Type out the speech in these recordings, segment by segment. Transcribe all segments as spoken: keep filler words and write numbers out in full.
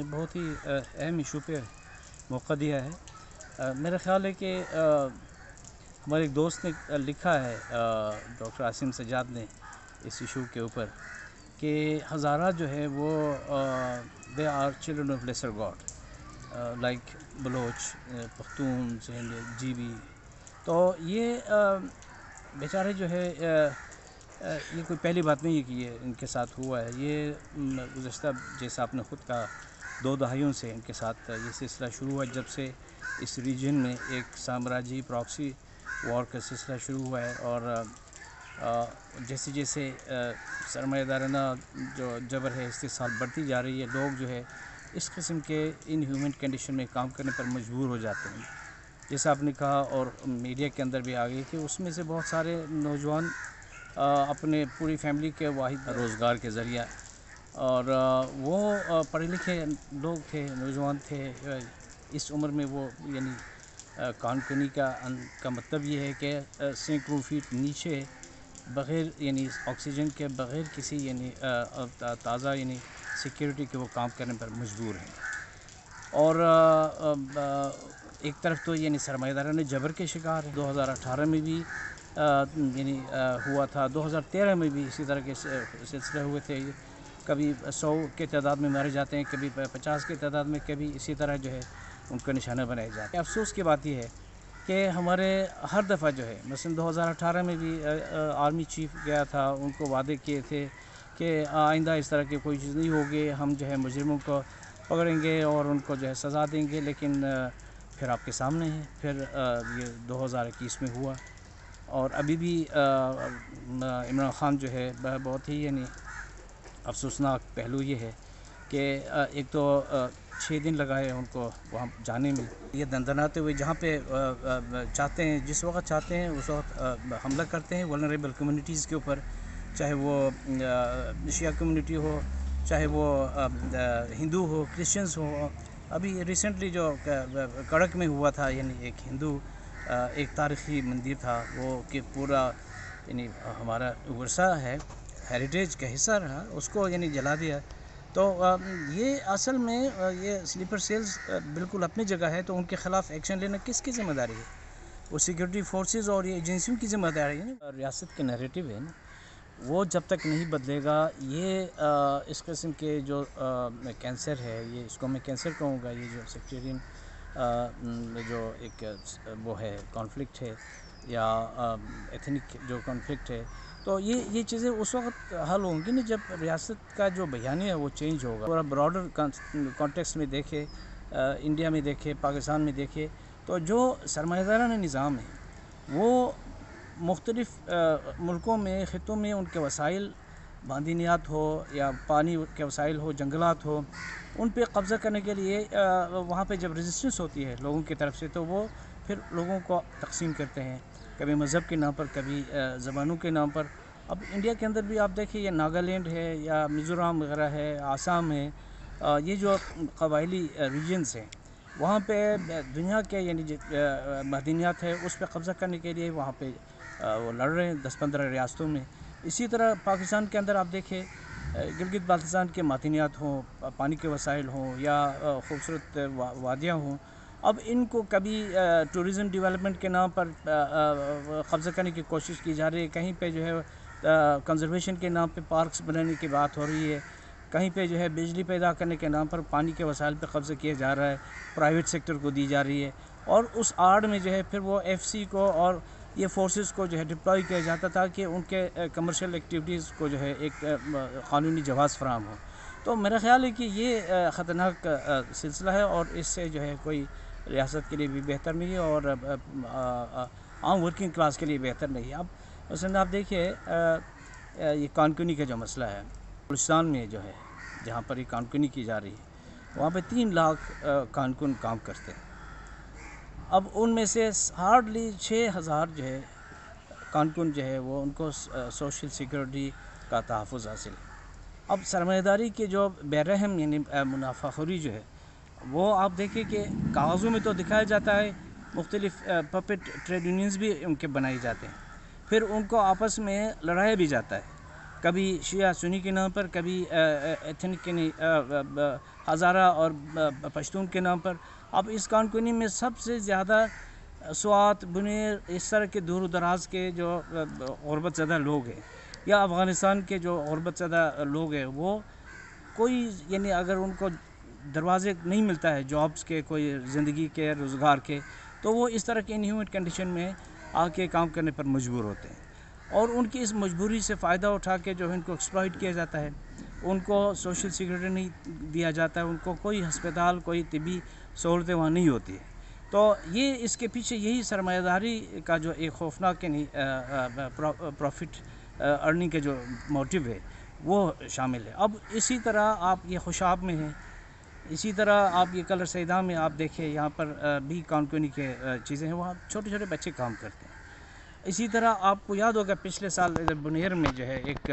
نے بہت ہی اہم ایشو پہ موقع دیا ہے۔ میرا خیال ہے کہ ہمارے ایک دوست نے لکھا ہے، ڈاکٹر عاصم سجاد نے، اس ایشو کے اوپر کہ ہزارہ جو ہے وہ they are children of lesser god, like Baloch, Pakhtun, Sindh, GB. تو یہ بیچارے جو ہے یہ کوئی پہلی بات نہیں ہے کہ یہ ان کے ساتھ ہوا ہے۔ یہ گزشتہ جیسا آپ نے خود کہا دو دہائیوں سے ان کے ساتھ یہ سلسلہ شروع ہوا، جب سے اس ریجن میں ایک سامراجی پراکسی وار کا سلسلہ شروع ہوا ہے، اور جیسے جیسے سرمایہ دارانہ جو جبر ہے استحصال بڑھتی جا رہی ہے، لوگ جو ہے اس قسم کے ان ہیومن کنڈیشن میں کام کرنے پر مجبور ہو جاتے ہیں۔ جیسا آپ نے کہا اور میڈیا کے اندر بھی آ گئی کہ اس میں سے بہت سارے نوجوان اپنے پوری فیملی کے واحد روزگار کے ذریعہ، اور وہ پڑھے لکھے لوگ تھے، نوجوان تھے اس عمر میں، وہ یعنی کان کنی کا کا مطلب یہ ہے کہ سینکڑوں فیٹ نیچے بغیر یعنی آکسیجن کے، بغیر کسی یعنی تازہ یعنی سیکیورٹی کے وہ کام کرنے پر مجبور ہیں۔ اور ایک طرف تو یعنی سرمایہ داروں نے جبر کے شکار ہیں۔ دو ہزار اٹھارہ میں بھی یعنی ہوا تھا، دو ہزار تیرہ میں بھی اسی طرح کے سلسلے ہوئے تھے، کبھی سو کے تعداد میں مارے جاتے ہیں، کبھی پچاس کے تعداد میں، کبھی اسی طرح جو ہے ان کو نشانہ بنائے جاتے ہیں۔ افسوس کی بات یہ ہے کہ ہمارے ہر دفعہ جو ہے، مثلا دو ہزار اٹھارہ میں بھی آرمی چیف گیا تھا، ان کو وعدے کیے تھے کہ آئندہ اس طرح کی کوئی چیز نہیں ہوگی، ہم جو ہے مجرموں کو پکڑیں گے اور ان کو جو ہے سزا دیں گے، لیکن پھر آپ کے سامنے ہے، پھر یہ دو ہزار اکیس میں ہوا، اور ابھی بھی عمران خان جو ہے بہت ہی یعنی افسوسناک پہلو یہ ہے کہ ایک تو چھ دن لگائے ان کو وہاں جانے میں، یہ دندناتے ہوئے جہاں پہ چاہتے ہیں، جس وقت چاہتے ہیں اس وقت حملہ کرتے ہیں ولنریبل کمیونٹیز کے اوپر، چاہے وہ شیعہ کمیونٹی ہو، چاہے وہ ہندو ہو، کرسچنز ہو۔ ابھی ریسنٹلی جو کڑک میں ہوا تھا، یعنی ایک ہندو ایک تاریخی مندر تھا وہ کہ پورا یعنی ہمارا ورثہ ہے، ہیریٹیج کا حصہ رہا، اس کو یعنی جلا دیا۔ تو یہ اصل میں یہ سلیپر سیلز بالکل اپنی جگہ ہے، تو ان کے خلاف ایکشن لینا کس کی ذمہ داری ہے؟ وہ سیکورٹی فورسز اور یہ ایجنسیوں کی ذمہ داری ہے۔ ریاست کے نیریٹو ہے نا، وہ جب تک نہیں بدلے گا، یہ اس قسم کے جو کینسر ہے، یہ اس کو میں کینسر کہوں گا، یہ جو سیکٹیرین جو ایک وہ ہے کانفلکٹ ہے، یا ایتھنک جو کانفلکٹ ہے، تو یہ یہ چیزیں اس وقت حل ہوں گی نا جب ریاست کا جو بیانیہ ہے وہ چینج ہوگا۔ اور براڈر کانٹیکسٹ میں دیکھے، انڈیا میں دیکھے، پاکستان میں دیکھے، تو جو سرمایہ دارانہ نظام ہے وہ مختلف ملکوں میں، خطوں میں ان کے وسائل، معدنیات ہو یا پانی کے وسائل ہو، جنگلات ہو، ان پہ قبضہ کرنے کے لیے وہاں پہ جب ریزسٹنس ہوتی ہے لوگوں کی طرف سے، تو وہ پھر لوگوں کو تقسیم کرتے ہیں، کبھی مذہب کے نام پر، کبھی زبانوں کے نام پر۔ اب انڈیا کے اندر بھی آپ دیکھیں، یہ ناگالینڈ ہے یا میزورام وغیرہ ہے، آسام ہے، یہ جو قبائلی ریجنز ہیں، وہاں پہ دنیا کے یعنی معدنیات ہے اس پہ قبضہ کرنے کے لیے وہاں پہ وہ لڑ رہے ہیں دس پندرہ ریاستوں میں۔ اسی طرح پاکستان کے اندر آپ دیکھیں، گلگت بلتستان کے معدنیات ہوں، پانی کے وسائل ہوں، یا خوبصورت وادیاں ہوں، اب ان کو کبھی ٹورزم ڈیولپمنٹ کے نام پر قبضہ کرنے کی کوشش کی جا رہی ہے، کہیں پہ جو ہے کنزرویشن کے نام پہ پارکس بنانے کی بات ہو رہی ہے، کہیں پہ جو ہے بجلی پیدا کرنے کے نام پر پانی کے وسائل پہ قبضہ کیا جا رہا ہے، پرائیویٹ سیکٹر کو دی جا رہی ہے، اور اس آڑ میں جو ہے پھر وہ ایف سی کو اور یہ فورسز کو جو ہے ڈپلوائے کیا جاتا تھا کہ ان کے کمرشل ایکٹیویٹیز کو جو ہے ایک قانونی جواز فراہم ہو۔ تو میرا خیال ہے کہ یہ خطرناک سلسلہ ہے، اور اس سے جو ہے کوئی ریاست کے لیے بھی بہتر نہیں ہے، اور عام ورکنگ کلاس کے لیے بہتر نہیں ہے۔ اب مثلاً آپ دیکھیے یہ کانکنی کا جو مسئلہ ہے، بلوچستان میں جو ہے جہاں پر یہ کانکنی کی جا رہی ہے، وہاں پہ تین لاکھ کانکن کام کرتے ہیں۔ اب ان میں سے ہارڈلی چھ ہزار جو ہے کانکن جو ہے وہ ان کو سوشل سیکورٹی کا تحفظ حاصل ہے۔ اب سرمایہ داری کے جو بے رحم یعنی منافع خوری جو ہے، وہ آپ دیکھیں کہ کاغذوں میں تو دکھایا جاتا ہے، مختلف پپٹ ٹریڈ یونینز بھی ان کے بنائے جاتے ہیں، پھر ان کو آپس میں لڑایا بھی جاتا ہے، کبھی شیعہ سنی کے نام پر، کبھی ایتھنک کے ہزارہ اور پشتون کے نام پر. اب اس کانکنی میں سب سے زیادہ سوات، بنیر، اس طرح کے دور و دراز کے جو غربت زدہ لوگ ہیں یا افغانستان کے جو غربت زدہ لوگ ہیں، وہ کوئی یعنی اگر ان کو دروازے نہیں ملتا ہے جابس کے، کوئی زندگی کے، روزگار کے، تو وہ اس طرح کے انہیومن کنڈیشن میں آ کے کام کرنے پر مجبور ہوتے ہیں. اور ان کی اس مجبوری سے فائدہ اٹھا کے جو ان کو ایکسپلائٹ کیا جاتا ہے، ان کو سوشل سیکورٹی نہیں دیا جاتا ہے، ان کو کوئی ہسپتال، کوئی طبی سہولتیں وہاں نہیں ہوتی ہیں. تو یہ اس کے پیچھے یہی سرمایہ داری کا جو ایک خوفناک یعنی پروفٹ ارننگ کے جو موٹیو ہے وہ شامل ہے. اب اسی طرح آپ یہ خوشاب میں ہیں، اسی طرح آپ یہ کلر سیدہ میں آپ دیکھیں، یہاں پر بھی کانکنی کے چیزیں ہیں، وہاں چھوٹے چھوٹے بچے کام کرتے ہیں. اسی طرح آپ کو یاد ہوگا پچھلے سال ادھر بنیر میں جو ہے ایک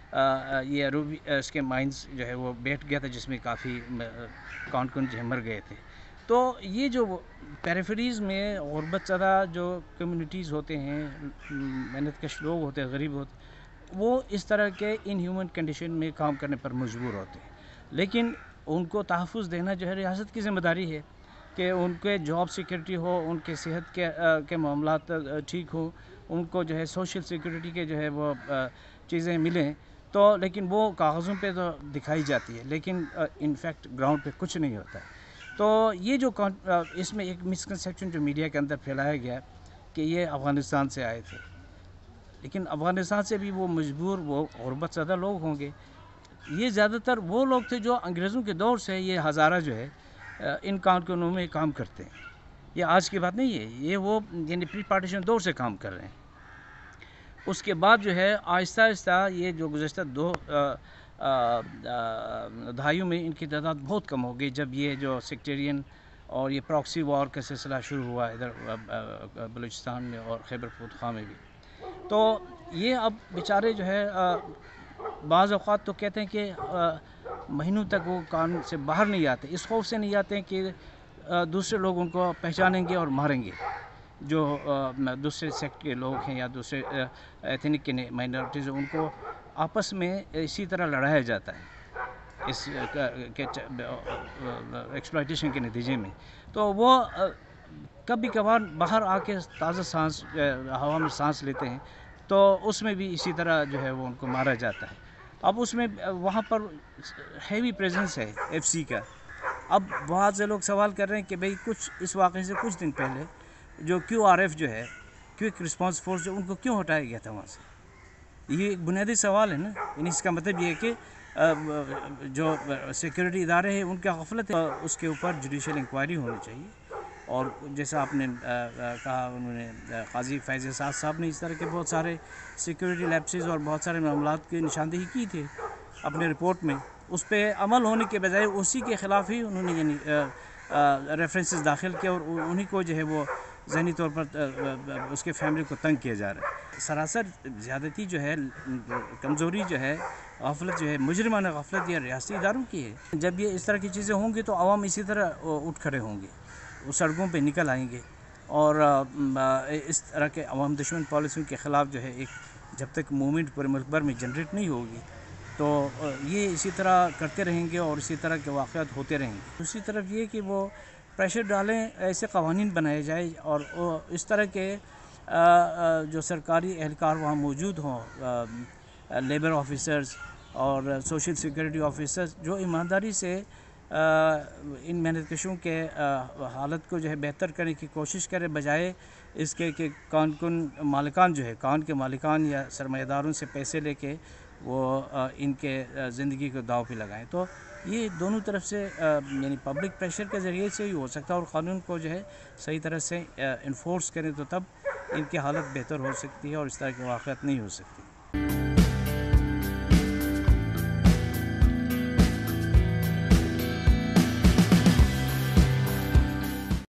یہ روبی اس کے مائنز جو ہے وہ بیٹھ گیا تھا، جس میں کافی کانکن جو ہے مر گئے تھے. تو یہ جو پیریفریز میں غربت زدہ جو کمیونٹیز ہوتے ہیں، محنت کش لوگ ہوتے ہیں، غریب ہوتے ہیں، وہ اس طرح کے ان ہیومن کنڈیشن میں کام کرنے پر مجبور ہوتے ہیں. لیکن ان کو تحفظ دینا جو ہے ریاست کی ذمہ داری ہے کہ ان کے جاب سیکورٹی ہو، ان کے صحت کے کے معاملات ٹھیک ہو، ان کو جو ہے سوشل سیکورٹی کے جو ہے وہ چیزیں ملیں. تو لیکن وہ کاغذوں پہ تو دکھائی جاتی ہے، لیکن ان فیکٹ گراؤنڈ پہ کچھ نہیں ہوتا ہے. تو یہ جو اس میں ایک مسکنسیپشن جو میڈیا کے اندر پھیلایا گیا کہ یہ افغانستان سے آئے تھے، لیکن افغانستان سے بھی وہ مجبور وہ غربت زدہ لوگ ہوں گے. یہ زیادہ تر وہ لوگ تھے جو انگریزوں کے دور سے یہ ہزارہ جو ہے ان کانکنوں میں کام کرتے ہیں. یہ آج کی بات نہیں ہے، یہ وہ یعنی پری پارٹیشن دور سے کام کر رہے ہیں. اس کے بعد جو ہے آہستہ آہستہ یہ جو گزشتہ دو دہائیوں میں ان کی تعداد بہت کم ہو گئی، جب یہ جو سیکٹیرین اور یہ پراکسی وار کا سلسلہ شروع ہوا ادھر بلوچستان میں اور خیبر پختونخوا میں بھی. تو یہ اب بیچارے جو ہے بعض اوقات تو کہتے ہیں کہ مہینوں تک وہ قانون سے باہر نہیں آتے، اس خوف سے نہیں آتے ہیں کہ دوسرے لوگ ان کو پہچانیں گے اور ماریں گے. جو دوسرے سیکٹ کے لوگ ہیں یا دوسرے ایتھنک کے مائنورٹیز ہیں، ان کو آپس میں اسی طرح لڑایا جاتا ہے اس ایکسپلائٹیشن کے نتیجے میں. تو وہ کبھی کبھار باہر آ کے تازہ سانس ہوا میں سانس لیتے ہیں، تو اس میں بھی اسی طرح جو ہے وہ ان کو مارا جاتا ہے. اب اس میں وہاں پر ہیوی پریزنس ہے ایف سی کا. اب بہت سے لوگ سوال کر رہے ہیں کہ بھئی کچھ اس واقعے سے کچھ دن پہلے جو کیو آر ایف جو ہے، کوئک رسپانس فورس، جو ان کو کیوں ہٹایا گیا تھا وہاں سے؟ یہ ایک بنیادی سوال ہے نا. یعنی اس کا مطلب یہ ہے کہ جو سیکورٹی ادارے ہیں ان کا غفلت ہے، اس کے اوپر جوڈیشل انکوائری ہونی چاہیے. اور جیسا آپ نے کہا، انہوں نے قاضی فیض احساس صاحب نے اس طرح کے بہت سارے سیکورٹی لیپسز اور بہت سارے معاملات کی نشاندہی کی تھی اپنے رپورٹ میں. اس پہ عمل ہونے کے بجائے اسی کے خلاف ہی انہوں نے یعنی ریفرنسز داخل کیا، اور انہی کو جو ہے وہ ذہنی طور پر اس کے فیملی کو تنگ کیا جا رہا ہے. سراسر زیادتی جو ہے، کمزوری جو ہے، غفلت جو ہے، مجرمانہ غفلت یہ ریاستی اداروں کی ہے. جب یہ اس طرح کی چیزیں ہوں گی تو عوام اسی طرح اٹھ کھڑے ہوں گے، وہ سڑکوں پہ نکل آئیں گے. اور اس طرح کے عوام دشمن پالیسیوں کے خلاف جو ہے ایک جب تک موومنٹ پورے ملک بھر میں جنریٹ نہیں ہوگی تو یہ اسی طرح کرتے رہیں گے اور اسی طرح کے واقعات ہوتے رہیں گے. دوسری طرف یہ کہ وہ پریشر ڈالیں، ایسے قوانین بنائے جائیں اور اس طرح کے جو سرکاری اہلکار وہاں موجود ہوں، لیبر آفیسرز اور سوشل سیکورٹی آفیسرز، جو ایمانداری سے ان محنت کشوں کے حالت کو جو ہے بہتر کرنے کی کوشش کرے، بجائے اس کے کہ کان کن مالکان جو ہے، کان کے مالکان یا سرمایہ داروں سے پیسے لے کے وہ ان کے زندگی کو داؤ پہ لگائیں. تو یہ دونوں طرف سے یعنی پبلک پریشر کے ذریعے سے ہی ہو سکتا ہے، اور قانون کو جو ہے صحیح طرح سے انفورس کریں تو تب ان کی حالت بہتر ہو سکتی ہے اور اس طرح کے واقعات نہیں ہو سکتی.